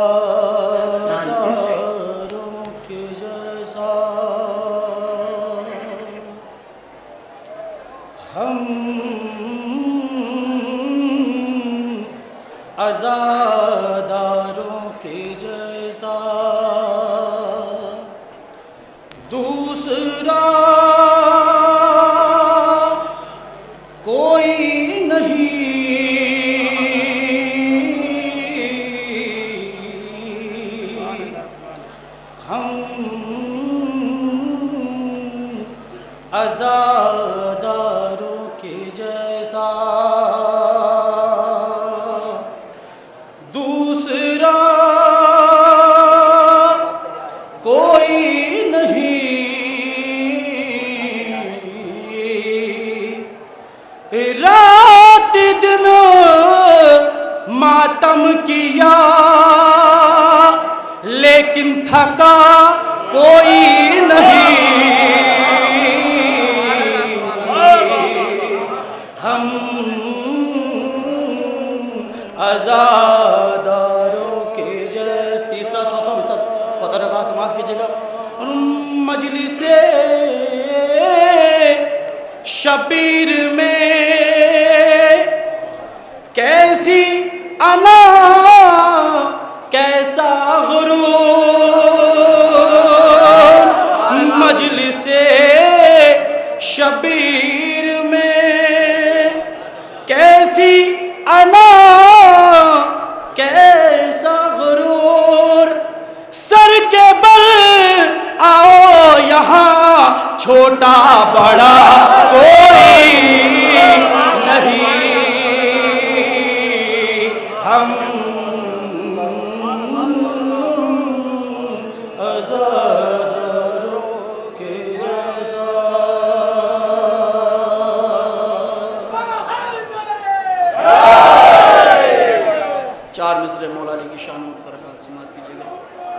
کے جیسا ہم عزاداروں کے جیسا دوسرا کوئی نہیں ہم عزاداروں کے جیسا دوسرا کوئی نہیں رات دن ماتم کیا لیکن تھکا کوئی نہیں ہم عزاداروں کے جیسے تیسرا چوتھا بھی سب پتہ رکھا سماعت کیجئے گا مجلس شبیر میں کیسی انا کیسا غرور مجلس شبیر میں کیسی انا کیسا غرور سر کے بل آؤ یہاں چھوٹا بڑا کوئی نہیں ہم عزاداروں کے جیسا چار مصرے مولا علی کی شان مبارکات سماعت کیجئے گا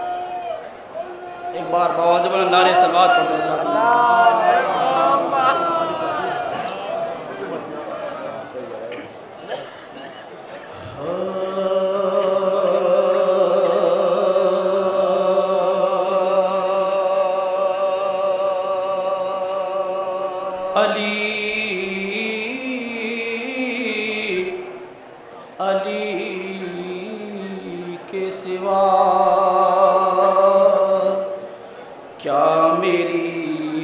ایک بار بآواز بلند نعرہ صلوات پڑھتے حضرات علی کے سوا کیا میری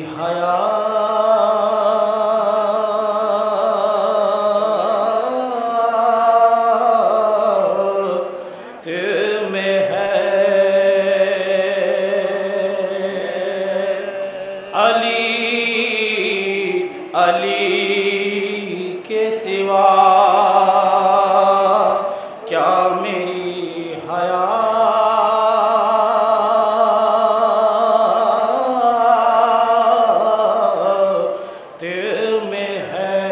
حیات میں ہے علی کے سوا کیا میری حیات میں ہے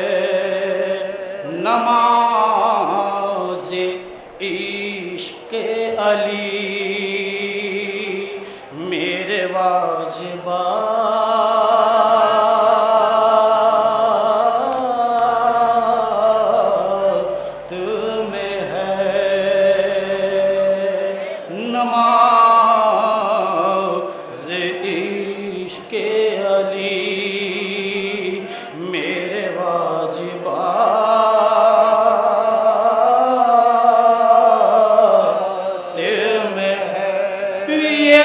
نماز عشق علی میرے واجبات میں ہے نماز عشق علی میرے واجبات میں ہے یہ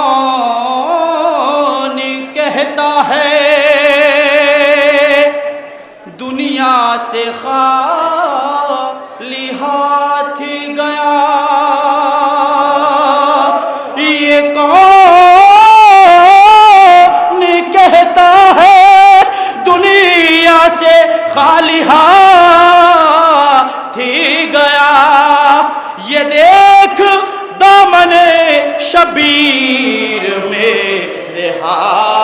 کون کہتا ہے دنیا سے خالی ہاتھ گیا یہ کون کہتا ہے دنیا سے خالی ہاتھ گیا یہ دیکھ دامن شبیر میرے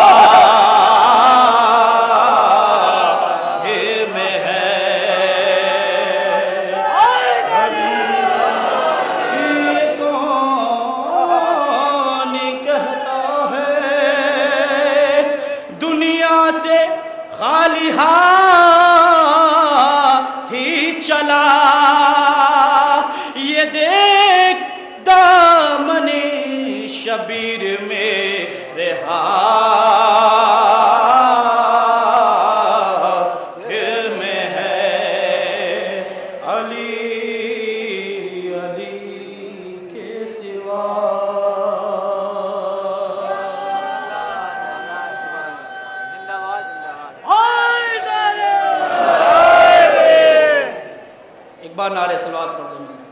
ہاتھ میں ہے شبیر میرے ہاتھ میں ہے علی علی کے سوا ایک بار نعرے صلوات پڑھ دیں ملیں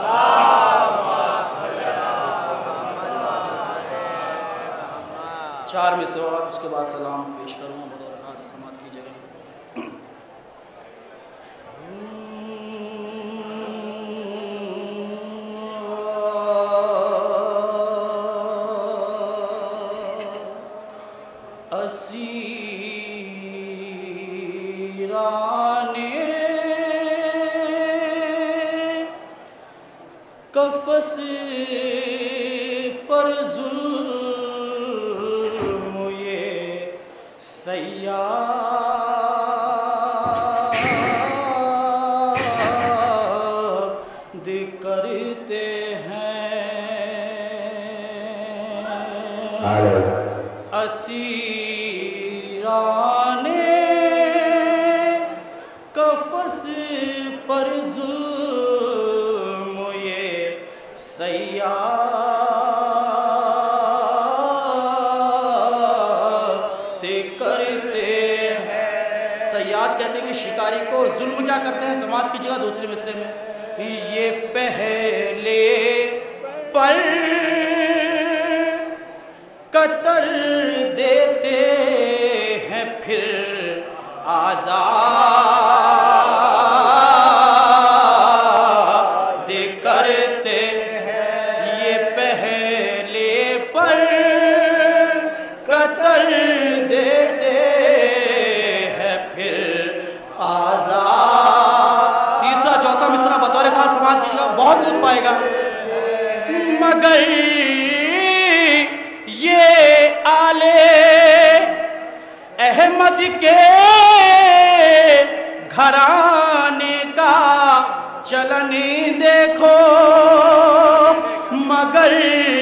چار مصرع اور اس کے بعد سلام پیش کروں گا بطور خاص سماعت کیجئے گا اسیران قفس پر ظلم یہ صیاد کرتے ہیں اسیران قفس پر ظلم یہ سیاد کرتے ہیں سیاد کہتے ہیں کہ شکاری کو ظلم کیا کرتے ہیں سماعت کی جگہ دوسرے مصرعے میں یہ پہلے پر قطر دیتے ہیں پھر آزاد کرتے ہیں یہ پہلے پر قطر دیتے ہیں پھر آزاد تیسرا چوتھا مصرعہ بطور خاص سماعت کیجیے گا بہت لطف آئے گا مگر یہ آل احمد کے گھرانے کا چلن دیکھو مگر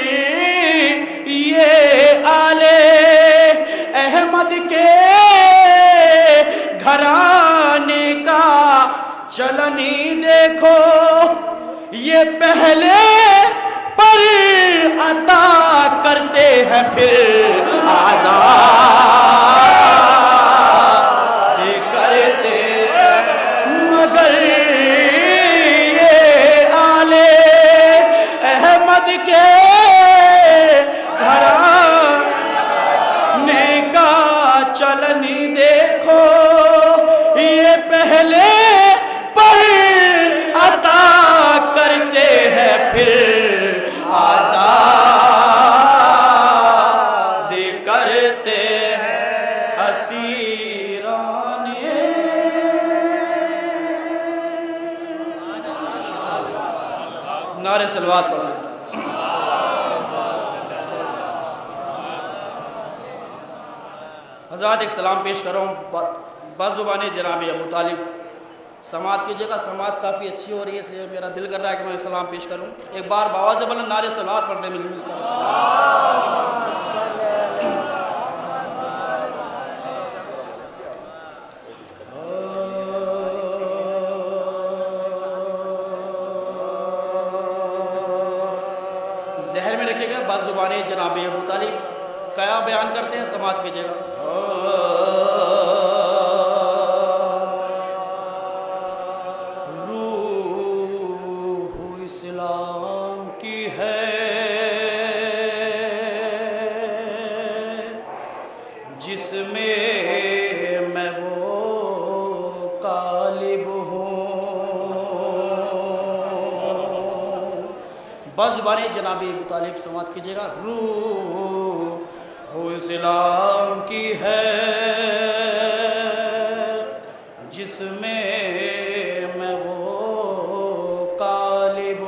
یہ آل احمد کے گھرانے کا چلن دیکھو یہ پہلے پر عطا کرتے ہیں پھر آزاد کرتے مگر یہ آل احمد کے گھرانے کا چلن دیکھو یہ پہلے پر عطا کرتے ہیں پھر آزاد کرتے ہیں اسیران نعرے صلوات پڑھیں حضرات ایک سلام پیش کر رہا ہوں بعض زبانیں جناب ابو طالب سماعت کیجئے گا سماعت کافی اچھی ہو رہی ہے اس لیے میرا دل کر رہا ہے کہ میں سلام پیش کروں ایک بار بآواز بلند نعرے صلوات پڑھنے مل ذہن میں رکھے گا بعض زبانیں جناب ابو طالب کیا بیان کرتے ہیں سماعت کیجئے گا جس میں میں وہ غالب ہوں بعض زبانیں جناب ابو طالب سماعت کیجئے گا روح اسلام کی ہے جس میں میں وہ غالب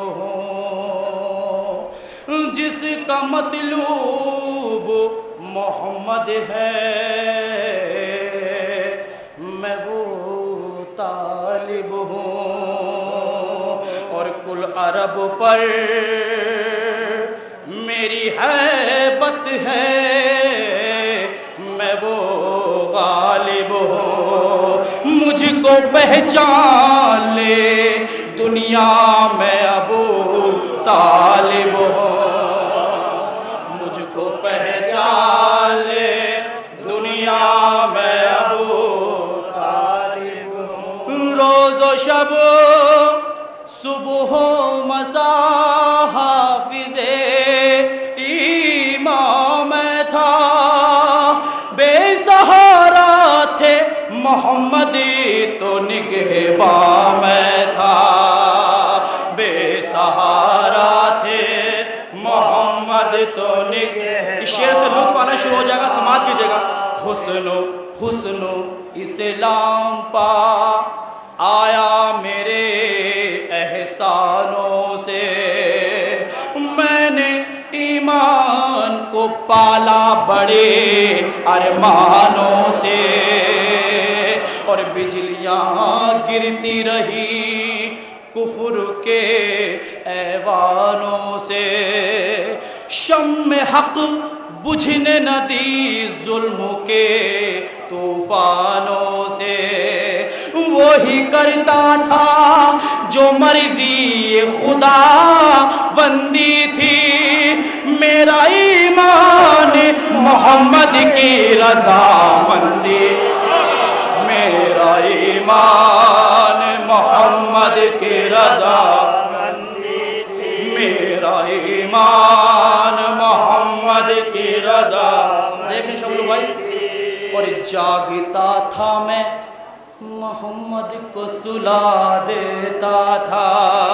ہوں جس کا مطلوب محمد ہے میں وہ طالب ہوں اور کل عرب پر میری ہے मुझको पहचान ले, दुनिया में अबू तालिब हो। मुझको पहचान ले, दुनिया में अबू तालिब हो। रोज़ो शब सुबह मसा हाफिज़े ईमान में था, बेसहारा थे मोहम्मदी तो निगहबान में था, बेसहारा थे मोहम्मद तो निगहबान। इस शेर से लुत्फ़ आना शुरू हो जाएगा, समात कीजिएगा। हुस्नो हुस्नो इस्लाम पा आया मेरे एहसानों से, मैंने ईमान को पाला बड़े अरमानों से, और बिजलियाँ गिरती रही कुफर के ऐवानों से, शम्म हक बुझने न दी जुल्म के तूफानों से। वही करता था जो मर्जी खुदा बंदी थी, मेरा ईमान मोहम्मद की रज़ामंदी, मेरा ईमान मोहम्मद की रज़ामंदी थी, मेरा ईमान मोहम्मद की रज़ा। देखें शबलू भाई, और जागता था मैं मोहम्मद को सुला देता था,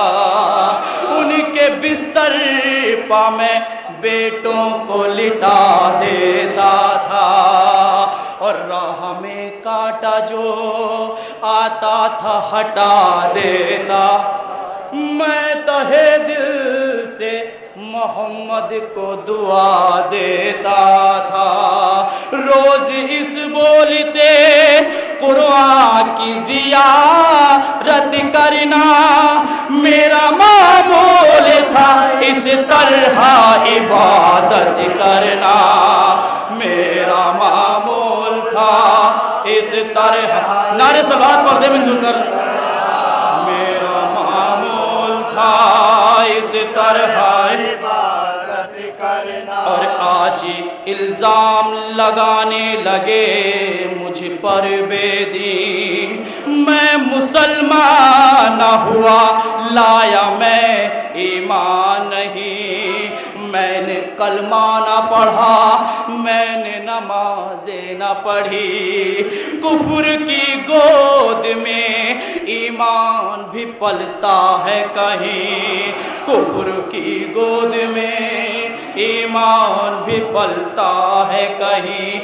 उनके बिस्तर पा मैं बेटों को लिटा देता था, और राह में काटा जो आता था हटा देता, मैं तहे दिल से मोहम्मद को दुआ देता था। रोज इस बोलते कुरान की ज़ियारत करना मेरा मामूल था, इस तरह इबादत करना मेरा मामूल था, इस तरह। नारे सलात पर्दे में मिलकर, मेरा मामूल था इस तरह इबादत करना। और आज इल्जाम लगाने लगे मुझ पर बेदी, मैं मुसलमान न हुआ, लाया मैं ईमान नहीं, मैंने कलमा न पढ़ा, मैंने नमाज़ें न पढ़ी, कुफ्र की गोद में ईमान भी पलता है कहीं, कुफ्र की गोद में ईमान भी पलता है कहीं।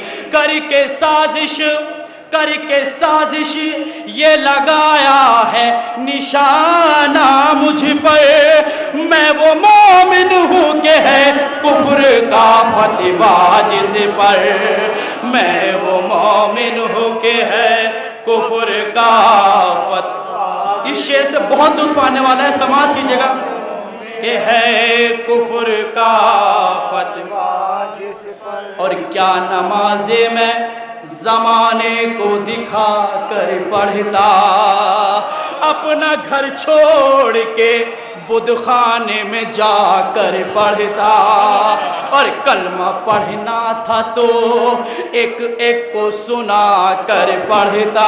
करके साजिश ये लगाया है निशाना मुझ पर, मैं वो मोमिन हूँ कि है कुफ्र का फतवा जिस पर, मैं वो मोमिन हूँ कि है कुफ्र का फतवा। इस शेर से बहुत लुत्फ़ आने वाला है, समात कीजिएगा कि है कुफ्र का फतवा जिस पर। और क्या नमाज़े में ज़माने को दिखा कर पढ़ता, अपना घर छोड़ के बुदखाने में जाकर पढ़ता, और कलमा पढ़ना था तो एक एक को सुना कर पढ़ता।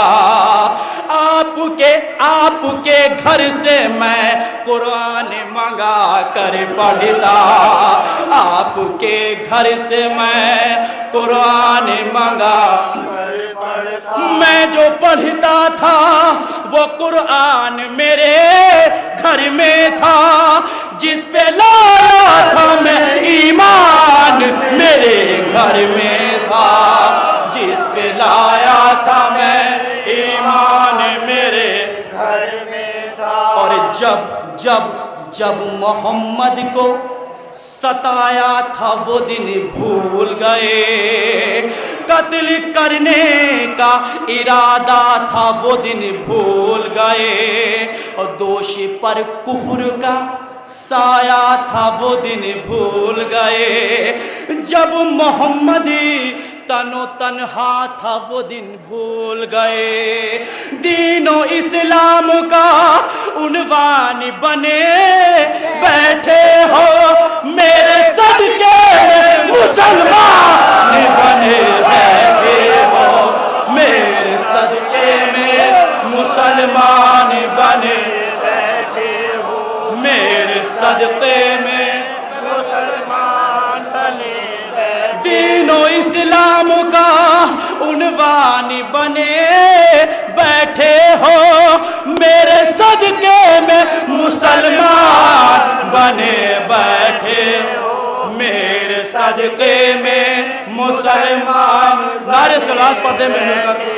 आपके घर से मैं कुरान मंगा कर पढ़ता, आपके घर से मैं कुरान मंगा कर पढ़ता। मैं जो पढ़ता था वो कुरान मेरे घर में था, जिस पे लाया था मैं ईमान मेरे घर में था, जिस पे लाया था मैं ईमान मेरे घर में था। और जब मोहम्मद को सताया था वो दिन भूल गए, कत्ल करने का इरादा था वो दिन भूल गए, और दोषी पर कुफ्र का साया था वो दिन भूल गए। जब मोहम्मदी तनो तन्हा था वो दिन भूल गए। दीनो इस्लाम का उन्वान बने बैठे हो, मेरे सदके मुसलमान बने बैठे हो, मेरे सदके में मुसलमान बने बैठे हो, मेरे सदके में मुसलमान बने बैठे। दीनो इस्लाम का उन्वान बने बैठे हो, मेरे सदके में मुसलमान बने बैठे हो, मेरे सदके में मुसलमान। नारे सलात पढ़ते में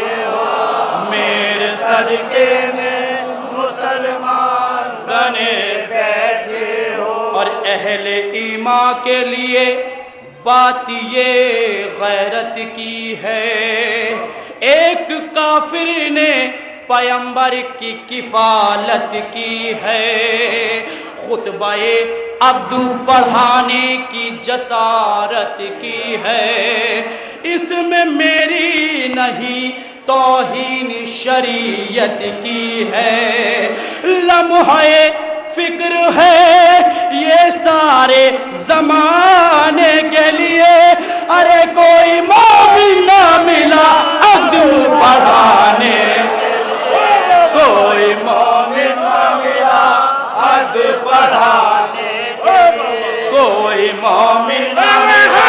मेरे सदके में मुसलमान बने बैठे हो। और अहले ईमान के लिए बात ये गैरत की है, एक काफिर ने पैगंबर की किफालत की है, खुतबे अब्दू पढ़ाने की जसारत की है, इसमें मेरी नहीं तौहीन शरीयत की है। लम्हे फिक्र है ये सारे जमाने के लिए, अरे कोई मोमिन ना मिला अब्दू पढ़ाने, कोई मोमिन ना मिला अब्दू पढ़ाने, कोई मोमिन ना मिला।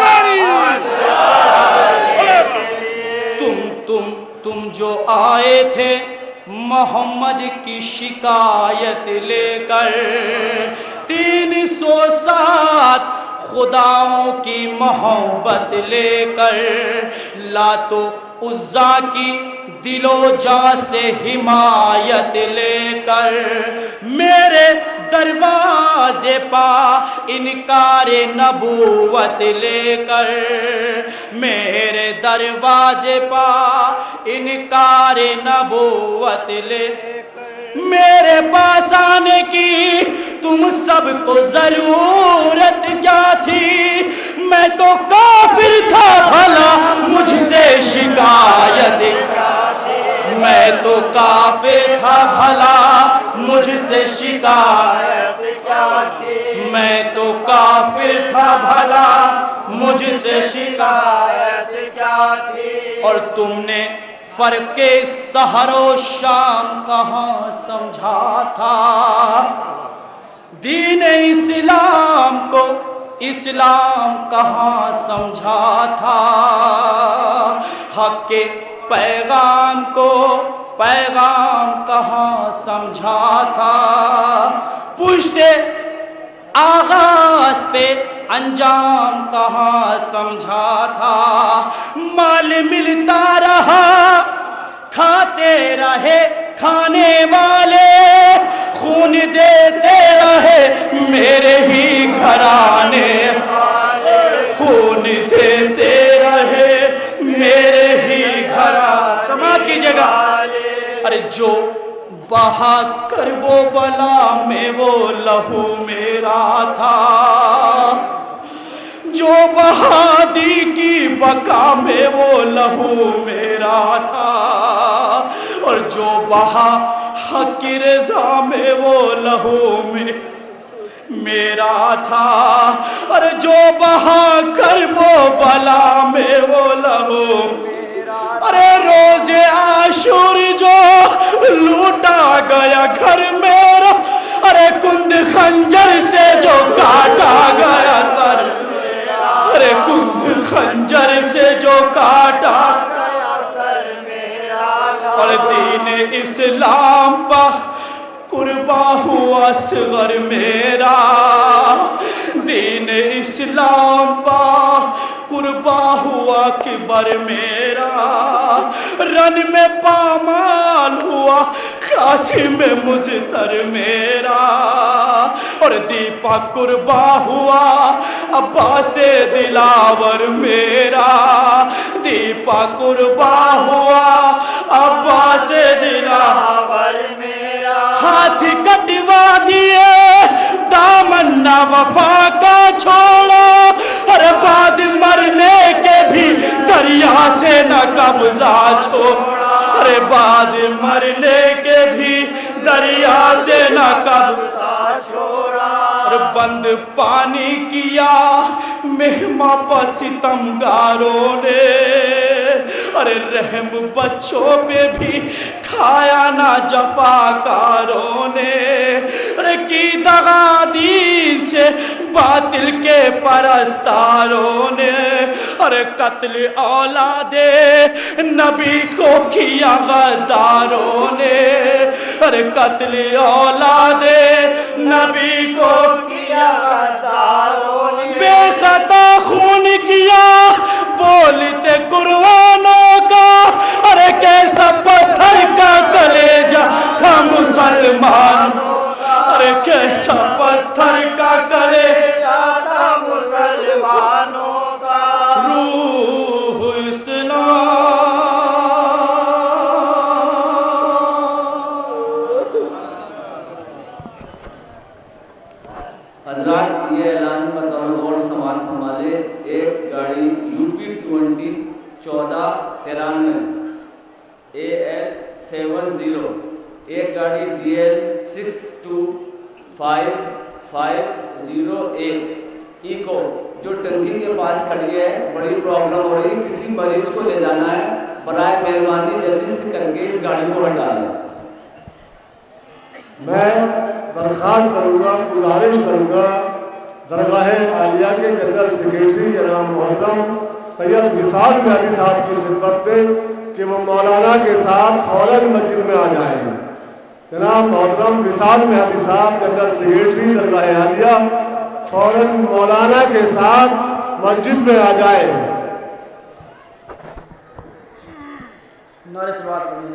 तुम जो आए थे मोहम्मद की शिकायत लेकर, 307 खुदाओं की मोहब्बत लेकर, लातो उज़्ज़ा की दिलो जा से हिमायत लेकर, मेरे दरवाजे पा इनकारे नबूवत लेकर, मेरे दरवाजे पा इनकारे नबूवत लेकर, मेरे पास आने की तुम सबको जरूरत क्या थी, मैं तो काफिर था भला मुझसे शिकायत, मैं तो काफिर था भला मुझसे शिकायत क्या थी, मैं तो काफिर था भला मुझसे शिकायत क्या थी। और तुमने फर्के सहरो शाम कहाँ समझा था, दीन इस्लाम को इस्लाम कहाँ समझा था, हक के पैगाम को पैगाम कहाँ समझा था, पुश्ते आगाज पे अंजाम कहाँ समझा था, माल मिलता रहा खाते रहे खाने वाले, खून देते रहे मेरे ही घराने वाले, खून देते रहे मेरे ही घराने। समाज की जगह अरे जो बहा करबो बला में वो लहू मेरा था, जो बहादी की बका में वो लहू मेरा था, और जो बहा हक की रज़ा में वो लहू में मेरा था, और जो बहा करबो बला में वो लहू। अरे रोज़े आशूर जो लूटा गया घर मेरा, अरे कुंद खंजर से जो काटा गया सर, अरे कुंद खंजर से जो काटा गया सर मेरा, और दीन इस्लाम पा कुर्बा हुआ असगर मेरा, दीन इस्लाम पा कुर्बा हुआ किबर मेरा, रन में पामाल हुआ कासिम में मुज़तर मेरा, और दीपा कुर्बा हुआ अब्बास दिलावर मेरा, दीपा कुर्बा हुआ अब्बास दिलावर मेरा। हाथ कटवा दिए दामन वफा का छोड़ा, और बाद मरने के भी قبضہ چھوڑا، ارے بعد مرنے کے بھی دریا سے نہ قبضہ چھوڑا، اور بند پانی کیا مہماں پر ستمگاروں نے، ارے رحم بچوں پہ بھی کھایا نہ جفاکاروں نے، ارے کی دغا دین سے باطل کے پرستاروں نے، ارے قتل اولاد نبی کو کیا غداروں نے، ارے قتل اولاد نبی کو کیا غداروں نے، بے خطا خون کیا بولتے قربانوں کا، ارے کیسا پتھر کا کلیجہ تھا مسلمانوں کا، ارے کیسا پتھر کا کلیجہ تھا مسلمانوں کا، روح اسلام۔ حضرات یہ اعلان بطور غور سماعت ہمارے ایک گاڑی UP 20 1493 AL 70، ایک گاڑی DL 625508 ایکو جو ٹنکی کے پاس کھڑی ہے، بڑی پرابلم ہو رہی ہے، کسی مریض کو لے جانا ہے، برائے مہربانی جلدی سے کر کے اس گاڑی کو ہٹا لیں۔ میں درخواست کروں گا، گزارش کروں گا درگاہ عالیہ کے جنرل سیکریٹری جناب محترم سید وصال مہدی صاحب کی خدمت میں کہ وہ مولانا کے ساتھ فوراً مسجد میں آ جائیں۔ جناب محترم وصال مہدی صاحب جنرل سیکریٹری درگاہ عالیہ فوراً مولانا کے ساتھ مسجد میں آ جائیں۔ نعرہ صلوات پڑھیں۔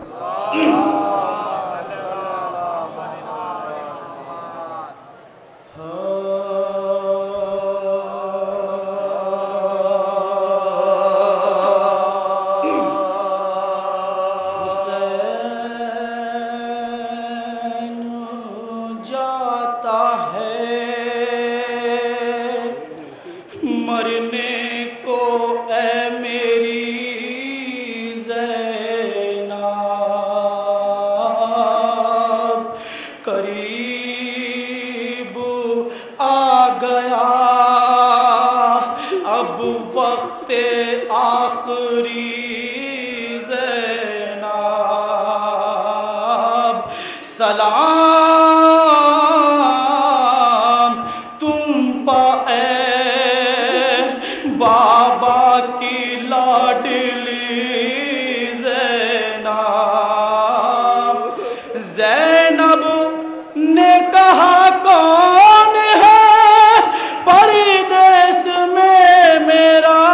سلام تم پا اے بابا کی لاڈلی زینب، زینب نے کہا کون ہے پردیس میں میرا،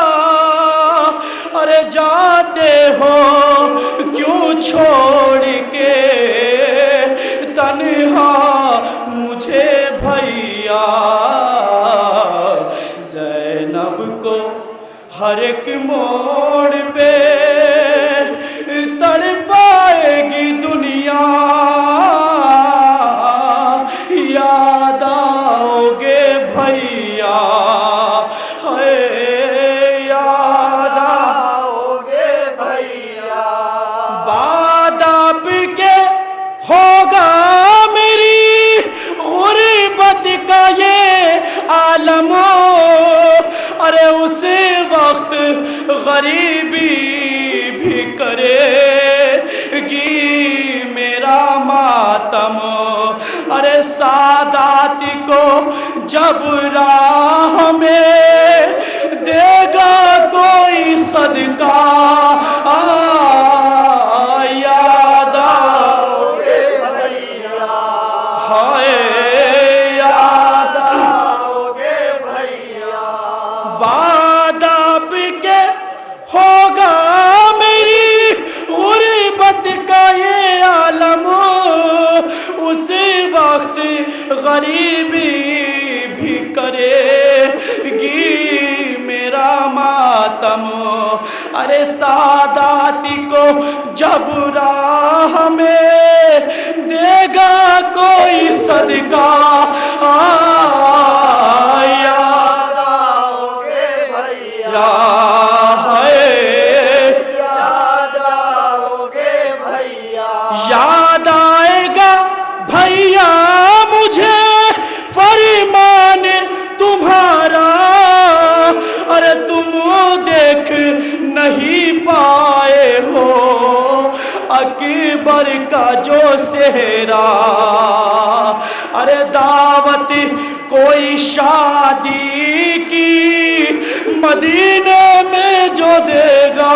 ارے جاتے ہو کیوں چھوڑ کے تنہا مجھے بھیا، زینب کو ہر ایک موڑ پہ تڑپائے گی دنیا، یاد آؤ گے بھیا، یاد آؤ گے بھیا، بعد آپ کے ہوگا میری غربت کا یہ عالم، ارے اس وقت غریبی بھی کرے گی میرا ماتم، ارے سادات کو جب راہ میں دے گا کوئی صدقہ، یاد آؤ گے بھیا، یاد آؤ گے بھیا، بعد آپ کے ہوگا میری غربت کا یہ عالم، اس وقت غریبی بھی کرے گی میرا ماتم، ارے سادات کو جب راہ میں دے گا کوئی صدقہ، یاد آؤ گے بھیا، जो सेहरा, अरे दावत कोई शादी की मदीने में जो देगा,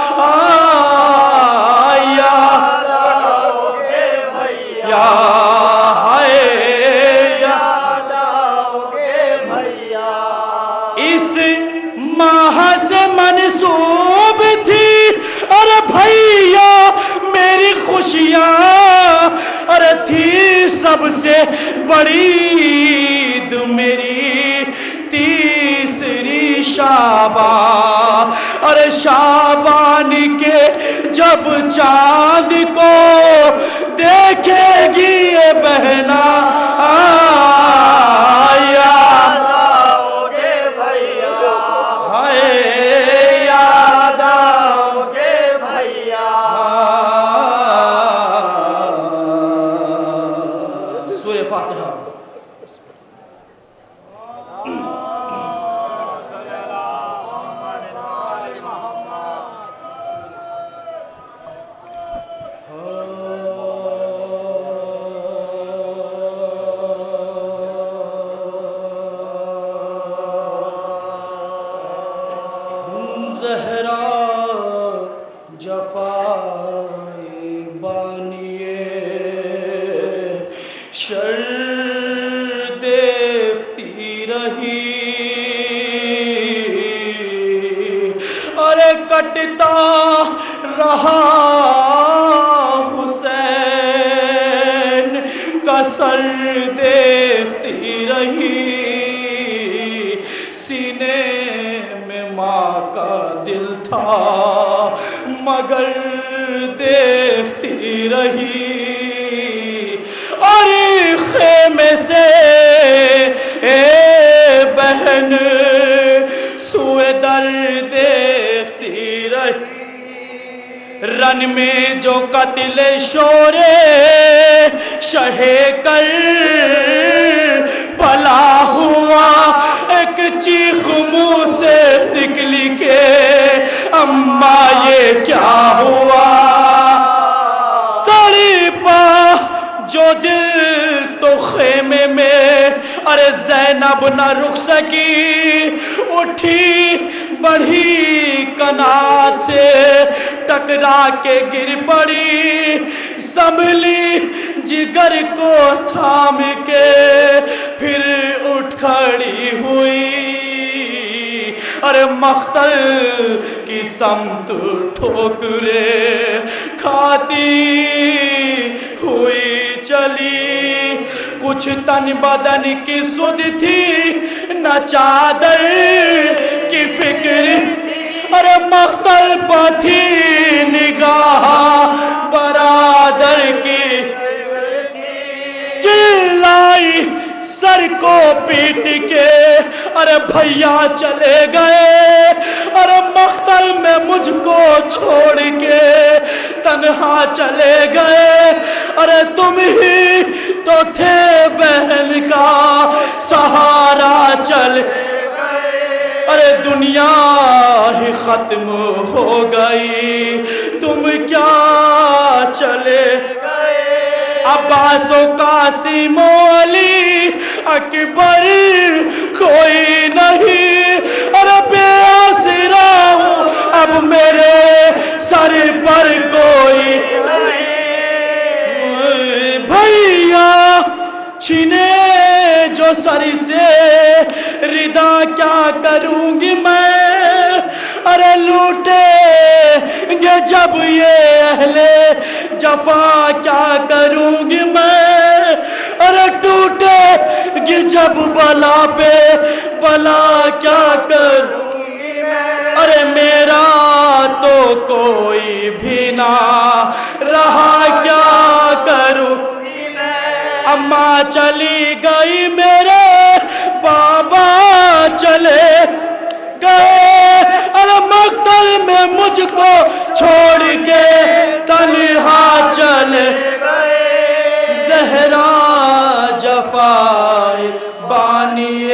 याद आओगे भैया, हाय याद आओगे भैया। इस माह से मंसूब थी अरे भैया मेरी खुशियाँ, अरे थी सबसे बड़ी ईद मेरी तीसरी शाबान, अरे शाबान के जब चांद को देखेगी ये बहना, याद आओगे भैया, हाय याद आओगे भैया। सूरह फातिहा। ज़हरा जफ़ाए बानिए शर देखती रही, अरे कटता रहा हुसैन का सर देखती रही, सीने में माँ का दिल था मगर देखती रही, और खेमे से बहन सुए दर देखती रही। रन में जो कत्ल शोरे शहे कर भला हुआ, एक चीख मुंह से निकली के अम्मा ये क्या हुआ। तड़पा जो दिल तो खेमे में, अरे जैनब न रुक सकी, उठी बढ़ी कनात से टकरा के गिर पड़ी, संभली जिगर को थाम के फिर उठ खड़ी हुई, अरे मख्तल की समत ठोकरे खाती हुई चली। कुछ तन बदन की सुध थी न चादर की फिक्र, अरे मख्तल पर थी निगाह बरादर की, चिल्लाई सर को पीट के, अरे भैया चले गए, अरे मख्तल में मुझको छोड़ के तन्हा चले गए, अरे तुम ही तो थे बहन का सहारा चले गए, अरे दुनिया ही खत्म हो गई तुम क्या चले गए। अब्बास कासिम अली अकबर कोई नहीं, अरे बेआसरा हूँ अब मेरे सर पर कोई नहीं। भैया छीने जो सर से रिदा क्या करूँगी मैं, अरे लूटेंगे जब ये अहले जफा क्या करूँगी मैं, अरे टूटेगी जब बला पे बला क्या करूँगी मैं, अरे मेरा तो कोई भी ना रहा क्या करूँगी मैं। अम्मा चली गई मेरे बाबा चले गए, अरे मख्तल में मुझको छोड़ के तन्हा चले गए। ज़हरा जफ़ाए बानिए